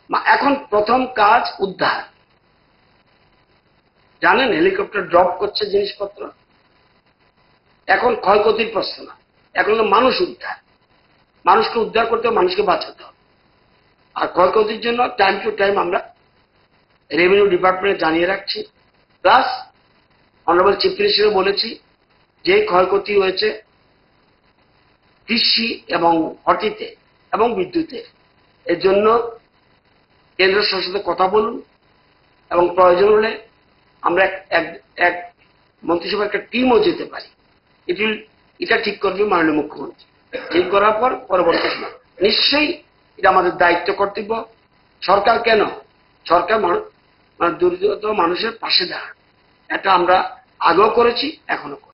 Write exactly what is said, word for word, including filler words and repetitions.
এখন প্রথম কাজ উদ্ধার। জানেন হেলিকপ্টার ড্রপ করছে জিনিসপত্র, এখন ক্ষয়ক্ষতির প্রশ্ন না, এখন মানুষ উদ্ধার। মানুষকে উদ্ধার করতে হবে, মানুষকে বাঁচাতে হবে। আর ক্ষয়ক্ষতির জন্য টাইম টু টাইম আমরা রেভিনিউ ডিপার্টমেন্টে জানিয়ে রাখছি। প্লাস অনারেবল চিফ মিনিস্টার বলেছি যে ক্ষয়ক্ষতি হয়েছে কৃষি এবং হটিতে এবং বিদ্যুতে, এর জন্য কেন্দ্র সরকারের সাথে কথা বলুন এবং প্রয়োজন হলে আমরা এক এক মন্ত্রিসভার একটা টিমও যেতে পারি। এটি এটা ঠিক করবে মাননীয় মুখ্যমন্ত্রী। ঠিক করার পর পরবর্তী সময় নিশ্চয়ই এটা আমাদের দায়িত্ব, কর্তব্য। সরকার কেন, সরকার মানে দরিদ্র মানুষের পাশে দাঁড়ান। এটা আমরা আগেও করেছি, এখনো